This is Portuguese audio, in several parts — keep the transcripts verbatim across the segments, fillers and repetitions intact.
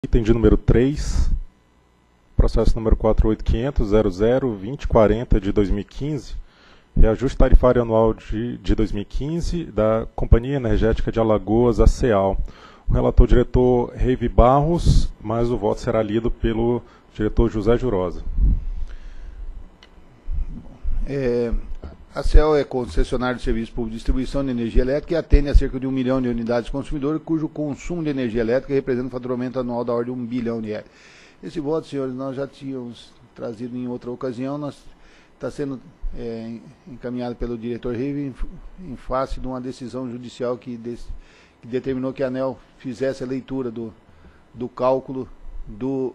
Item de número três, processo número quatro oito quinhentos ponto zero zero ponto vinte quarenta de dois mil e quinze, reajuste tarifário anual de, de dois mil e quinze da Companhia Energética de Alagoas, a CEAL. O relator diretor Reive Barros, mas o voto será lido pelo diretor José Jurosa. É, a CEAL é concessionária de serviço público de distribuição de energia elétrica e atende a cerca de um milhão de unidades consumidoras, cujo consumo de energia elétrica representa um faturamento anual da ordem de um bilhão de reais. Esse voto, senhores, nós já tínhamos trazido em outra ocasião, nós está sendo é, encaminhado pelo diretor Reive em, em face de uma decisão judicial que, des, que determinou que a ANEEL fizesse a leitura do, do cálculo do,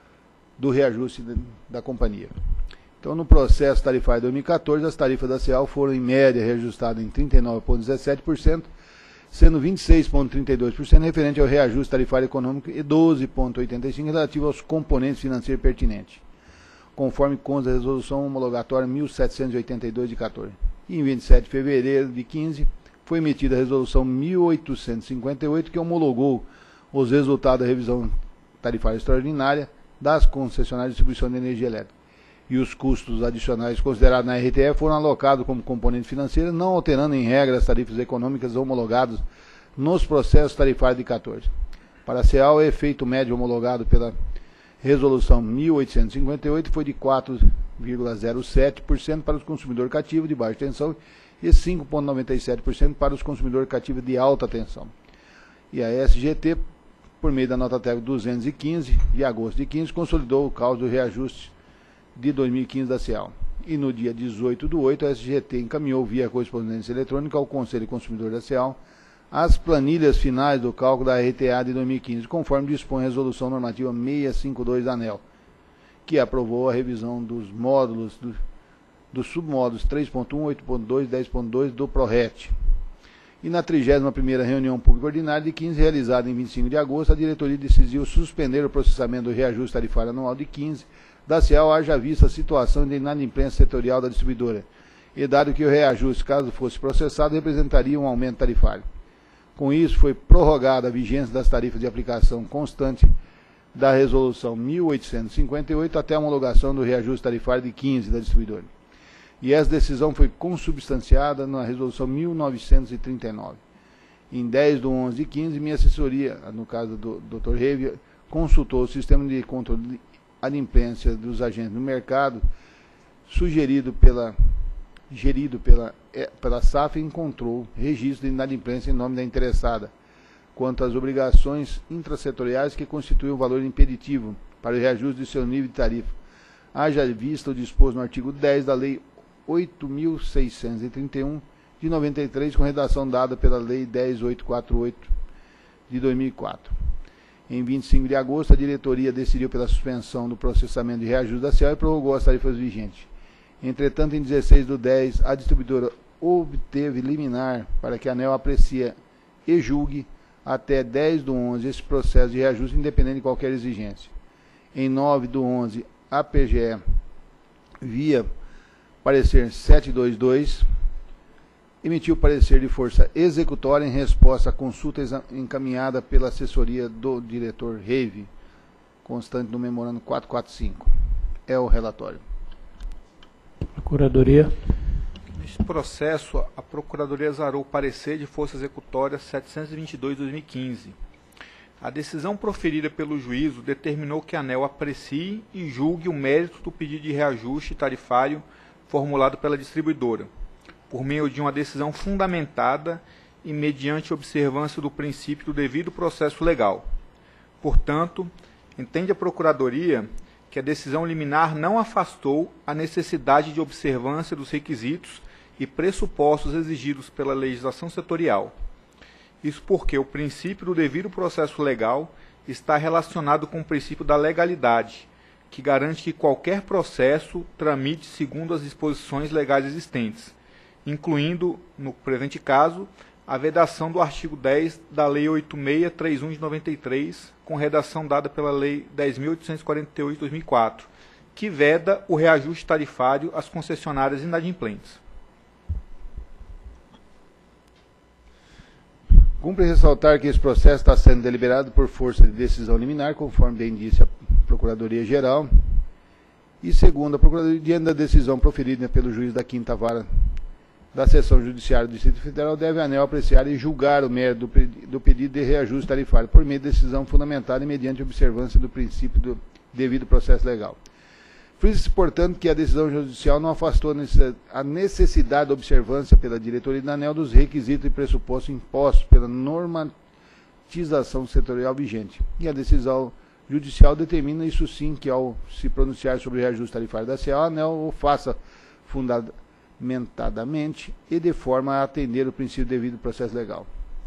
do reajuste da, da companhia. Então, no processo tarifário de dois mil e quatorze, as tarifas da CEAL foram, em média, reajustadas em trinta e nove vírgula dezessete por cento, sendo vinte e seis vírgula trinta e dois por cento referente ao reajuste tarifário econômico e doze vírgula oitenta e cinco por cento relativo aos componentes financeiros pertinentes, conforme consta a resolução homologatória mil setecentos e oitenta e dois de quatorze. E em vinte e sete de fevereiro de quinze, foi emitida a resolução mil oitocentos e cinquenta e oito, que homologou os resultados da revisão tarifária extraordinária das concessionárias de distribuição de energia elétrica. E os custos adicionais considerados na R T E foram alocados como componente financeiro, não alterando em regra as tarifas econômicas homologadas nos processos tarifários de quatorze. Para a CEAL, o efeito médio homologado pela resolução mil oitocentos e cinquenta e oito foi de quatro vírgula zero sete por cento para os consumidores cativos de baixa tensão e cinco vírgula noventa e sete por cento para os consumidores cativos de alta tensão. E a S G T, por meio da nota técnica duzentos e quinze, de agosto de quinze, consolidou o cálculo do reajuste de dois mil e quinze da CEAL. E no dia dezoito do oito, a S G T encaminhou via correspondência eletrônica ao Conselho Consumidor da CEAL as planilhas finais do cálculo da R T A de dois mil e quinze, conforme dispõe a Resolução Normativa seiscentos e cinquenta e dois da ANEEL, que aprovou a revisão dos módulos, do, dos submódulos três ponto um, oito ponto dois e dez ponto dois do PRORET. E na trigésima primeira reunião pública ordinária de quinze, realizada em vinte e cinco de agosto, a diretoria decidiu suspender o processamento do reajuste tarifário anual de quinze da CEAL, haja vista a situação de inadimplência setorial da distribuidora, e dado que o reajuste, caso fosse processado, representaria um aumento tarifário. Com isso, foi prorrogada a vigência das tarifas de aplicação constante da Resolução mil oitocentos e cinquenta e oito até a homologação do reajuste tarifário de quinze da distribuidora. E essa decisão foi consubstanciada na Resolução mil novecentos e trinta e nove. Em dez de onze de quinze, minha assessoria, no caso do doutor Reive, consultou o sistema de controle de adimplência dos agentes no mercado, sugerido pela, gerido pela, pela S A F, e encontrou registro de inadimplência em nome da interessada, quanto às obrigações intrasetoriais que constituem o valor impeditivo para o reajuste de seu nível de tarifa, haja vista o disposto no artigo dez da Lei oito mil seiscentos e trinta e um, de noventa e três, com redação dada pela Lei dez mil oitocentos e quarenta e oito, de dois mil e quatro. Em vinte e cinco de agosto, a diretoria decidiu pela suspensão do processamento de reajuste da CEAL e prorrogou as tarifas vigentes. Entretanto, em dezesseis de dez, a distribuidora obteve liminar para que a ANEEL aprecie e julgue até dez de onze esse processo de reajuste, independente de qualquer exigência. Em nove de onze, a P G E, via parecer setecentos e vinte e dois, emitiu parecer de força executória em resposta à consulta encaminhada pela assessoria do diretor Reive, constante no memorando quatrocentos e quarenta e cinco. É o relatório. Procuradoria. Neste processo, a Procuradoria exarou o parecer de força executória setecentos e vinte e dois de dois mil e quinze. A decisão proferida pelo juízo determinou que a ANEEL aprecie e julgue o mérito do pedido de reajuste tarifário formulado pela distribuidora, por meio de uma decisão fundamentada e mediante observância do princípio do devido processo legal. Portanto, entende a Procuradoria que a decisão liminar não afastou a necessidade de observância dos requisitos e pressupostos exigidos pela legislação setorial. Isso porque o princípio do devido processo legal está relacionado com o princípio da legalidade, que garante que qualquer processo tramite segundo as disposições legais existentes, incluindo, no presente caso, a vedação do artigo dez da Lei oito mil seiscentos e trinta e um de noventa e três, com redação dada pela Lei dez mil oitocentos e quarenta e oito de dois mil e quatro, que veda o reajuste tarifário às concessionárias inadimplentes. Cumpre ressaltar que esse processo está sendo deliberado por força de decisão liminar, conforme bem disse a Procuradoria-Geral. E segundo a Procuradoria, diante da decisão proferida pelo juiz da quinta Vara da Seção Judiciária do Distrito Federal, deve a ANEEL apreciar e julgar o mérito do pedido de reajuste tarifário por meio de decisão fundamentada e mediante observância do princípio do devido processo legal. Frisa-se, portanto, que a decisão judicial não afastou a necessidade da observância pela diretoria da ANEEL dos requisitos e pressupostos impostos pela normatização setorial vigente. E a decisão judicial determina isso sim, que ao se pronunciar sobre o reajuste tarifário da C E A, a ANEEL o faça fundamentadamente e de forma a atender o princípio devido processo legal.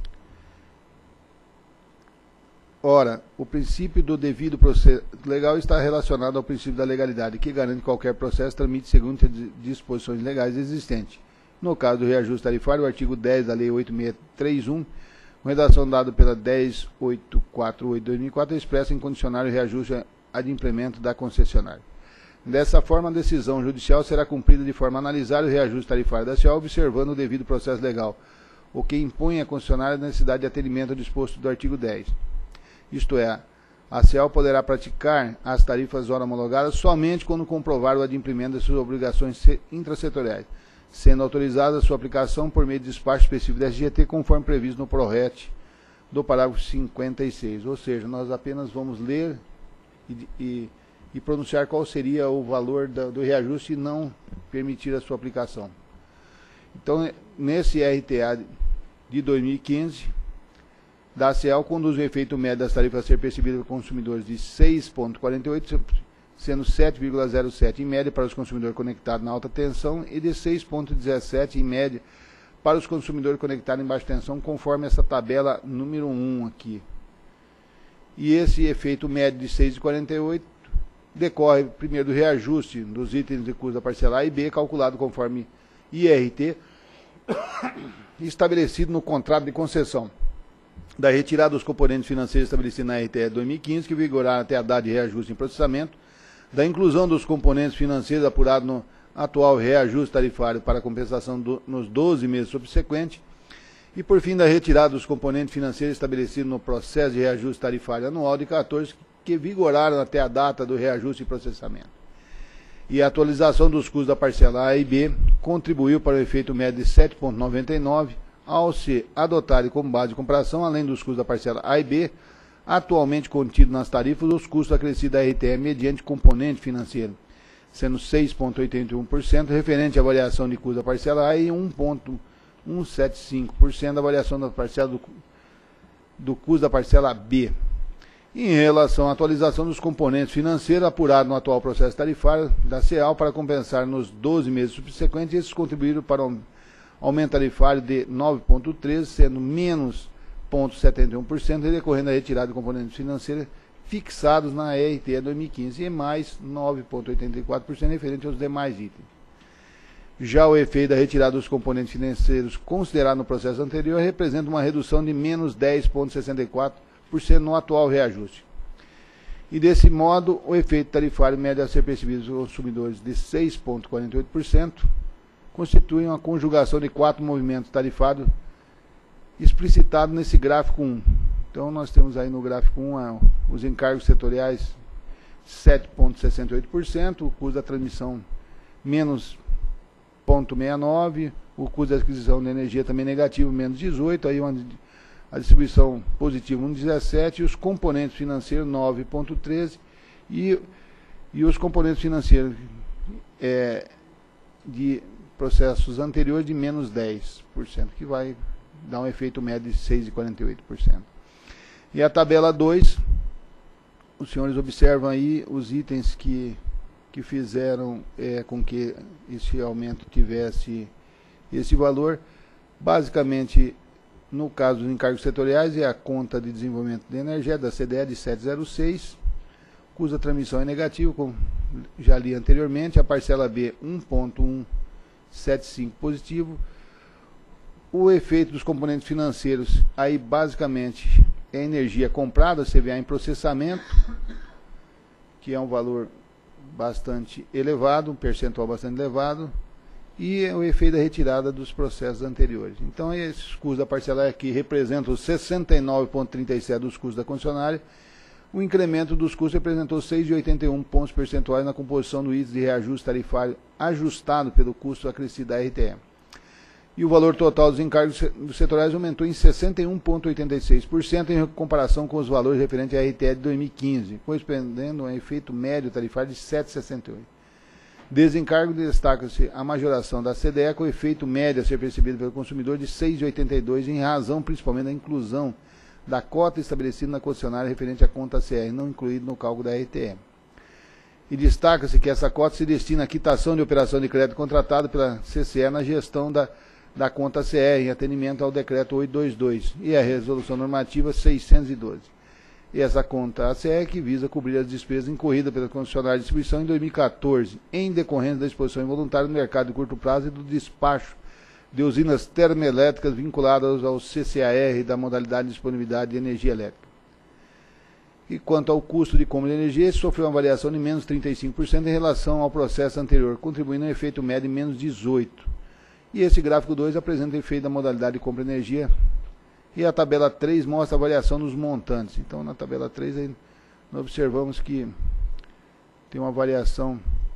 Ora, o princípio do devido processo legal está relacionado ao princípio da legalidade, que garante que qualquer processo tramite segundo as disposições legais existentes. No caso do reajuste tarifário, o artigo dez da Lei oito mil seiscentos e trinta e um, com redação dada pela dez mil oitocentos e quarenta e oito de dois mil e quatro, expressa em condicionar o reajuste adimplemento da concessionária. Dessa forma, a decisão judicial será cumprida de forma a analisar o reajuste tarifário da C E A, observando o devido processo legal, o que impõe à concessionária a necessidade de atendimento ao disposto do artigo dez. Isto é, a C E A poderá praticar as tarifas hora homologadas somente quando comprovar o adimplemento de suas obrigações intrasetoriais, sendo autorizada a sua aplicação por meio de despacho específico da S G T, conforme previsto no prorrogat do parágrafo cinquenta e seis. Ou seja, nós apenas vamos ler e, e, e pronunciar qual seria o valor da, do reajuste e não permitir a sua aplicação. Então, nesse R T A de dois mil e quinze, da C E A conduz o efeito médio das tarifas a ser percebido por consumidores de seis vírgula quarenta e oito, sendo sete vírgula zero sete em média para os consumidores conectados na alta tensão e de seis vírgula dezessete em média para os consumidores conectados em baixa tensão, conforme essa tabela número um aqui. E esse efeito médio de seis vírgula quarenta e oito decorre primeiro do reajuste dos itens de custo da parcela A e B, calculado conforme I R T, estabelecido no contrato de concessão, da retirada dos componentes financeiros estabelecidos na R T E dois mil e quinze, que vigoraram até a data de reajuste em processamento, da inclusão dos componentes financeiros apurados no atual reajuste tarifário para compensação do, nos doze meses subsequentes, e, por fim, da retirada dos componentes financeiros estabelecidos no processo de reajuste tarifário anual de quatorze, que vigoraram até a data do reajuste em processamento. E a atualização dos custos da parcela A e B contribuiu para o efeito médio de sete vírgula noventa e nove, ao se adotarem como base de comparação, além dos custos da parcela A e B, atualmente contidos nas tarifas, os custos acrescidos da R T E mediante componente financeiro, sendo seis vírgula oitenta e um por cento referente à variação de custo da parcela A e um vírgula cento e setenta e cinco por cento da variação da parcela do, do custo da parcela B. Em relação à atualização dos componentes financeiros apurados no atual processo tarifário da C E A para compensar nos doze meses subsequentes, esses contribuíram para o aumento tarifário de nove vírgula treze, sendo menos zero vírgula setenta e um por cento, decorrendo da retirada de componentes financeiros fixados na R T E dois mil e quinze, e mais nove vírgula oitenta e quatro por cento referente aos demais itens. Já o efeito da retirada dos componentes financeiros considerado no processo anterior representa uma redução de menos dez vírgula sessenta e quatro por cento no atual reajuste. E desse modo, o efeito tarifário médio a ser percebido pelos consumidores de seis vírgula quarenta e oito por cento constitui uma conjugação de quatro movimentos tarifários explicitados nesse gráfico um. Então, nós temos aí no gráfico um a, os encargos setoriais sete vírgula sessenta e oito por cento, o custo da transmissão menos zero vírgula sessenta e nove por cento, o custo da aquisição de energia também negativo, menos dezoito por cento, aí uma, a distribuição positiva um vírgula dezessete por cento, e os componentes financeiros nove vírgula treze por cento, e, e os componentes financeiros é, de processos anteriores de menos dez por cento, que vai dar um efeito médio de seis vírgula quarenta e oito por cento. E a tabela dois, os senhores observam aí os itens que, que fizeram é, com que esse aumento tivesse esse valor. Basicamente, no caso dos encargos setoriais, é a conta de desenvolvimento de energia da C D E de setecentos e seis, o custo da transmissão é negativo, como já li anteriormente, a parcela B um vírgula cento e setenta e cinco positivo. O efeito dos componentes financeiros, aí basicamente é a energia comprada, C V A em processamento, que é um valor bastante elevado, um percentual bastante elevado, e o efeito da retirada dos processos anteriores. Então, esses custos da parcela aqui representam sessenta e nove vírgula trinta e sete dos custos da concessionária. O incremento dos custos representou seis vírgula oitenta e um pontos percentuais na composição do índice de reajuste tarifário ajustado pelo custo acrescido da R T E. E o valor total dos encargos dos setoriais aumentou em sessenta e um vírgula oitenta e seis por cento em comparação com os valores referentes à R T E de dois mil e quinze, correspondendo a um efeito médio tarifário de sete vírgula sessenta e oito. Desencargo destaca-se a majoração da C D E com efeito médio a ser percebido pelo consumidor de seis vírgula oitenta e dois, em razão principalmente da inclusão da cota estabelecida na concessionária referente à conta C R, não incluído no cálculo da R T E. E destaca-se que essa cota se destina à quitação de operação de crédito contratada pela C C E na gestão da, da conta C R, em atendimento ao decreto oitocentos e vinte e dois e à resolução normativa seiscentos e doze. E essa conta A C R que visa cobrir as despesas incorridas pela concessionária de distribuição em dois mil e quatorze, em decorrência da exposição involuntária no mercado de curto prazo e do despacho de usinas termoelétricas vinculadas ao C C A R da modalidade de disponibilidade de energia elétrica. E quanto ao custo de compra de energia, esse sofreu uma variação de menos trinta e cinco por cento em relação ao processo anterior, contribuindo a um efeito médio de menos dezoito por cento. E esse gráfico dois apresenta o efeito da modalidade de compra de energia. E a tabela três mostra a variação dos montantes. Então, na tabela três, aí, nós observamos que tem uma variação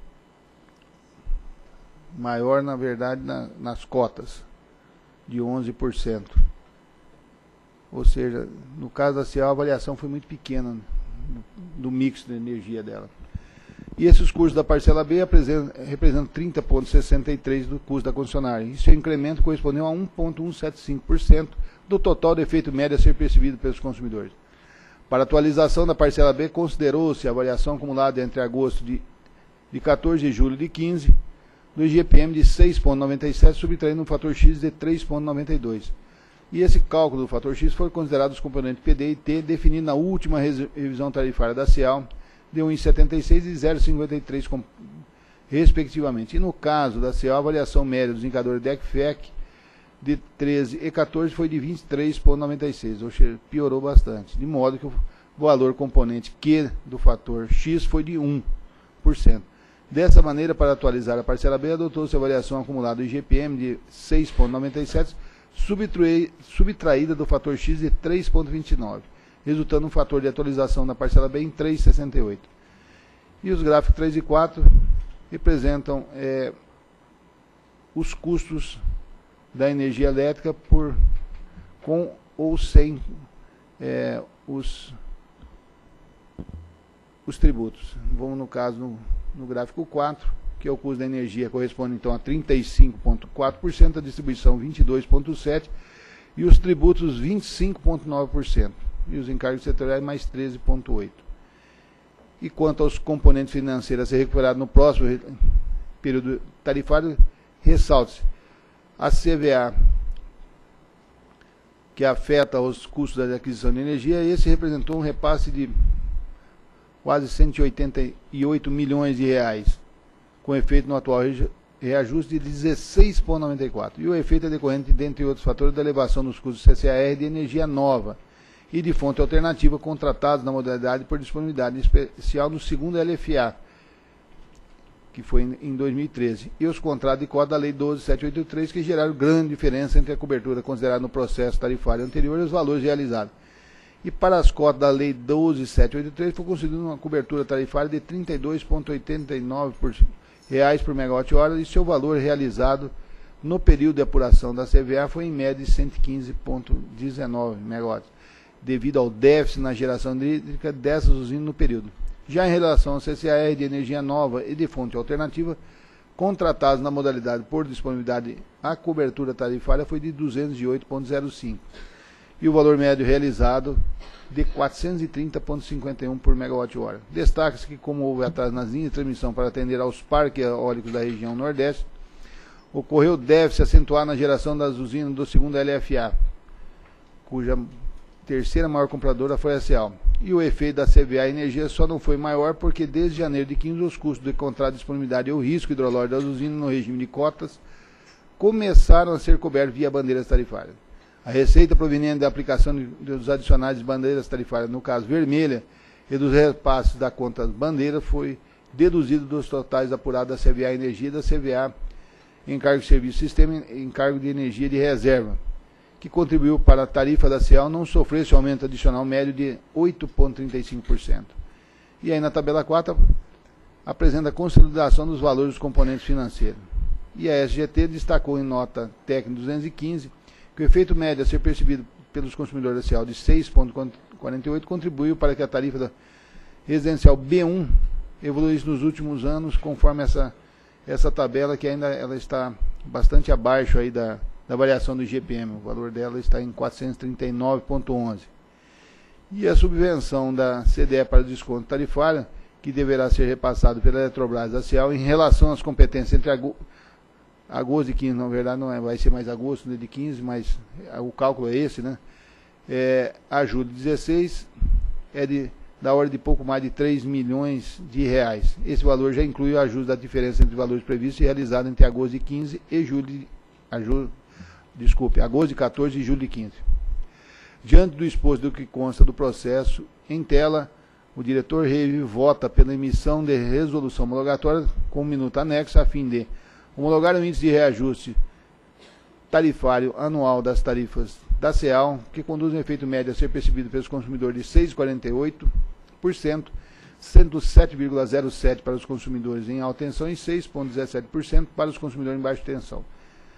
maior, na verdade, na, nas cotas, de onze por cento. Ou seja, no caso da C E A, a variação foi muito pequena do, do mix de energia dela. E esses custos da parcela B representam trinta vírgula sessenta e três por cento do custo da concessionária. E seu incremento correspondeu a um vírgula cento e setenta e cinco por cento do total de efeito médio a ser percebido pelos consumidores. Para a atualização da parcela B, considerou-se a variação acumulada entre agosto de, de quatorze e julho de quinze, do I G P M de seis vírgula noventa e sete, subtraindo um fator X de três vírgula noventa e dois. E esse cálculo do fator X foi considerado os componentes P D e T, definido na última revisão tarifária da C E A, de um vírgula setenta e seis e zero vírgula cinquenta e três, respectivamente. E no caso da C E A, a variação média dos indicadores D E C F E C de treze e quatorze foi de vinte e três vírgula noventa e seis, ou seja, piorou bastante, de modo que o valor componente Q do fator X foi de um por cento. Dessa maneira, para atualizar a parcela B, adotou-se a variação acumulada do I G P M de seis vírgula noventa e sete, subtraída do fator X de três vírgula vinte e nove, resultando um fator de atualização da parcela B em três vírgula sessenta e oito. E os gráficos três e quatro representam é, os custos da energia elétrica por, com ou sem é, os, os tributos. Vamos, no caso, no, no gráfico quatro, que é o custo da energia, corresponde então a trinta e cinco vírgula quatro por cento, a distribuição vinte e dois vírgula sete por cento e os tributos vinte e cinco vírgula nove por cento. E os encargos setoriais mais treze vírgula oito por cento. E quanto aos componentes financeiros a ser recuperados no próximo período tarifário, ressalta-se a C V A, que afeta os custos da aquisição de energia. Esse representou um repasse de quase cento e oitenta e oito milhões de reais, com efeito no atual reajuste de dezesseis vírgula noventa e quatro. E o efeito é decorrente, dentre outros fatores, da elevação dos custos do C C A R de energia nova e de fonte alternativa contratados na modalidade por disponibilidade, em especial no segundo L F A, que foi em dois mil e treze, e os contratos de cota da Lei doze mil setecentos e oitenta e três, que geraram grande diferença entre a cobertura considerada no processo tarifário anterior e os valores realizados. E para as cotas da Lei doze mil setecentos e oitenta e três, foi concedida uma cobertura tarifária de trinta e dois vírgula oitenta e nove reais por megawatt-hora, e seu valor realizado no período de apuração da C V A foi em média de cento e quinze vírgula dezenove megawatts, devido ao déficit na geração hídrica dessas usinas no período. Já em relação ao C C A R de energia nova e de fonte alternativa, contratados na modalidade por disponibilidade, a cobertura tarifária foi de duzentos e oito vírgula zero cinco. E o valor médio realizado de quatrocentos e trinta vírgula cinquenta e um por megawatt-hora. Destaca-se que, como houve atraso nas linhas de transmissão para atender aos parques eólicos da região Nordeste, ocorreu déficit acentuado na geração das usinas do segundo L F A, cuja terceira maior compradora foi a C E A. E o efeito da C V A Energia só não foi maior porque desde janeiro de quinze os custos de contrato de disponibilidade e o risco hidrológico das usinas no regime de cotas começaram a ser cobertos via bandeiras tarifárias. A receita proveniente da aplicação dos adicionais de bandeiras tarifárias, no caso vermelha, e dos repasses da conta bandeira foi deduzido dos totais apurados da C V A Energia e da C V A encargo de serviço sistema e encargo de energia de reserva, que contribuiu para a tarifa da C E A não sofrer esse aumento adicional médio de oito vírgula trinta e cinco por cento. E aí na tabela quatro apresenta a consolidação dos valores dos componentes financeiros. E a S G T destacou em nota técnica duzentos e quinze que o efeito médio a ser percebido pelos consumidores da C E A de seis vírgula quarenta e oito contribuiu para que a tarifa da residencial B um evoluísse nos últimos anos, conforme essa, essa tabela, que ainda ela está bastante abaixo aí da, da variação do I G P M. O valor dela está em quatrocentos e trinta e nove vírgula onze. E a subvenção da C D E para desconto tarifário, que deverá ser repassado pela Eletrobras da C E A em relação às competências entre agosto, agosto e quinze, na verdade não é, vai ser mais agosto né, de quinze, mas o cálculo é esse, né? É, a julho de dezesseis é de, da ordem de pouco mais de três milhões de reais. Esse valor já inclui o ajuste da diferença entre valores previstos e realizados entre agosto de quinze e julho de, a julho, desculpe, agosto de quatorze e julho de quinze. Diante do exposto do que consta do processo, em tela, o diretor Reive vota pela emissão de resolução homologatória com um minuto anexo a fim de homologar o índice de reajuste tarifário anual das tarifas da C E A, que conduz um efeito médio a ser percebido pelos consumidores de seis vírgula quarenta e oito por cento, sendo sete vírgula zero sete por cento para os consumidores em alta tensão e seis vírgula dezessete por cento para os consumidores em baixa tensão.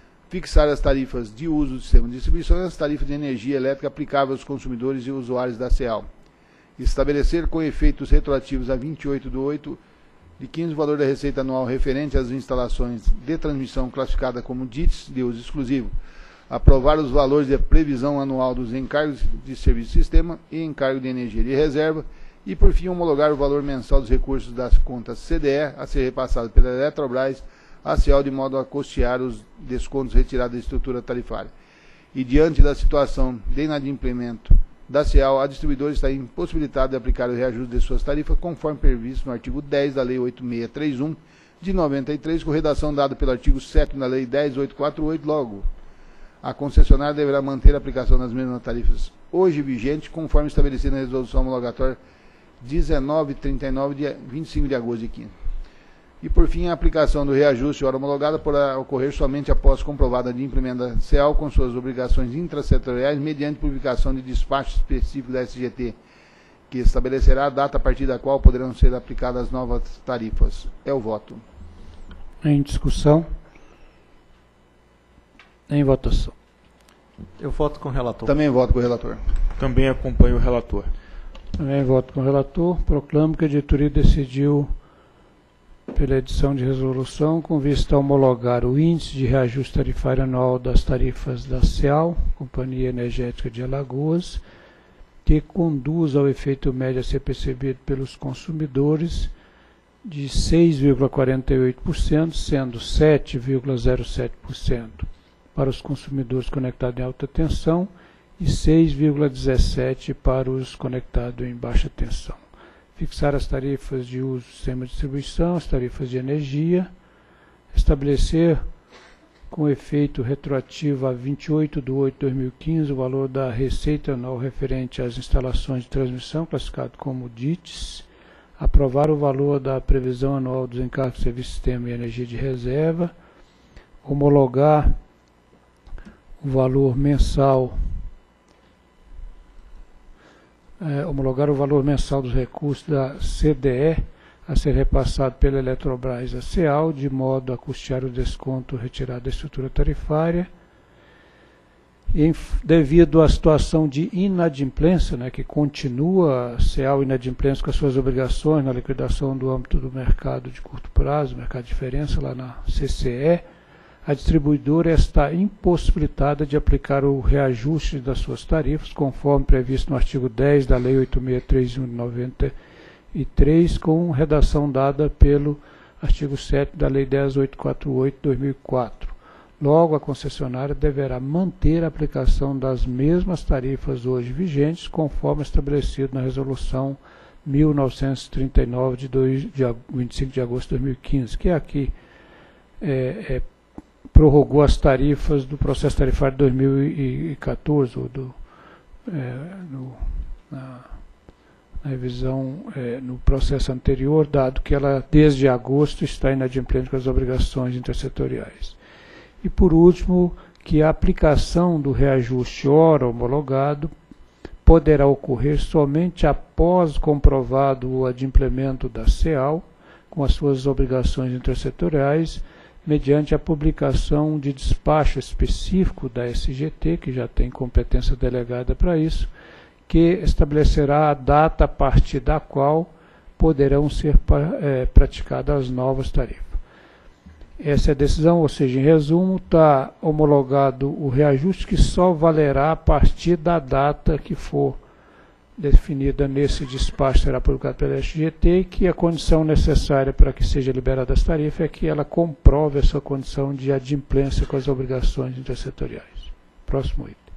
Fixar as tarifas de uso do sistema de distribuição e as tarifas de energia elétrica aplicáveis aos consumidores e usuários da C E A. Estabelecer com efeitos retroativos a vinte e oito de oito de quinze o valor da receita anual referente às instalações de transmissão classificada como D I Ts de uso exclusivo. Aprovar os valores de previsão anual dos encargos de serviço de sistema e encargo de energia de reserva. E, por fim, homologar o valor mensal dos recursos das contas C D E a ser repassado pela Eletrobras à C E A de modo a custear os descontos retirados da estrutura tarifária. E, diante da situação de inadimplemento da C E A, a distribuidora está impossibilitada de aplicar o reajuste de suas tarifas conforme previsto no artigo dez da Lei oito mil seiscentos e trinta e um de noventa e três, com redação dada pelo artigo sétimo da Lei dez mil oitocentos e quarenta e oito. Logo, a concessionária deverá manter a aplicação das mesmas tarifas hoje vigentes, conforme estabelecido na resolução homologatória dezenove mil trinta e nove, de vinte e cinco de agosto de quinze. E, por fim, a aplicação do reajuste hora homologada poderá ocorrer somente após comprovada de implemento da C E A com suas obrigações intrasetoriais, mediante publicação de despacho específico da S G T, que estabelecerá a data a partir da qual poderão ser aplicadas as novas tarifas. É o voto. Em discussão. Em votação. Eu voto com o relator. Também voto com o relator. Também acompanho o relator. Também voto com o relator. Proclamo que a diretoria decidiu pela edição de resolução com vista a homologar o índice de reajuste tarifário anual das tarifas da C E A, Companhia Energética de Alagoas, que conduz ao efeito médio a ser percebido pelos consumidores de seis vírgula quarenta e oito por cento, sendo sete vírgula zero sete por cento para os consumidores conectados em alta tensão e seis vírgula dezessete por cento para os conectados em baixa tensão. Fixar as tarifas de uso do sistema de distribuição, as tarifas de energia, estabelecer com efeito retroativo a vinte e oito de oito de dois mil e quinze o valor da receita anual referente às instalações de transmissão, classificado como D I Ts, aprovar o valor da previsão anual dos encargos de serviço de sistema e energia de reserva, homologar o valor mensal É, homologar o valor mensal dos recursos da C D E a ser repassado pela Eletrobras à C E A, de modo a custear o desconto retirado da estrutura tarifária. E, devido à situação de inadimplência, né, que continua a C E A inadimplência com as suas obrigações na liquidação do âmbito do mercado de curto prazo, mercado de diferença lá na C C E, a distribuidora está impossibilitada de aplicar o reajuste das suas tarifas, conforme previsto no artigo dez da Lei oito mil seiscentos e trinta e um de noventa e três, com redação dada pelo artigo sétimo da Lei dez mil oitocentos e quarenta e oito de dois mil e quatro. Logo, a concessionária deverá manter a aplicação das mesmas tarifas hoje vigentes, conforme estabelecido na Resolução mil novecentos e trinta e nove, de, dois, de vinte e cinco de agosto de dois mil e quinze, que aqui é, é prorrogou as tarifas do processo tarifário de dois mil e quatorze, ou do, é, no, na, na revisão, é, no processo anterior, dado que ela, desde agosto, está inadimplente com as obrigações intersetoriais. E, por último, que a aplicação do reajuste hora homologado poderá ocorrer somente após comprovado o adimplemento da C E A L com as suas obrigações intersetoriais, mediante a publicação de despacho específico da S G T, que já tem competência delegada para isso, que estabelecerá a data a partir da qual poderão ser é, praticadas as novas tarifas. Essa é a decisão, ou seja, em resumo, está homologado o reajuste que só valerá a partir da data que for definida nesse despacho, será publicado pela S G T, e que a condição necessária para que seja liberada as tarifas é que ela comprove a sua condição de adimplência com as obrigações intersetoriais. Próximo item.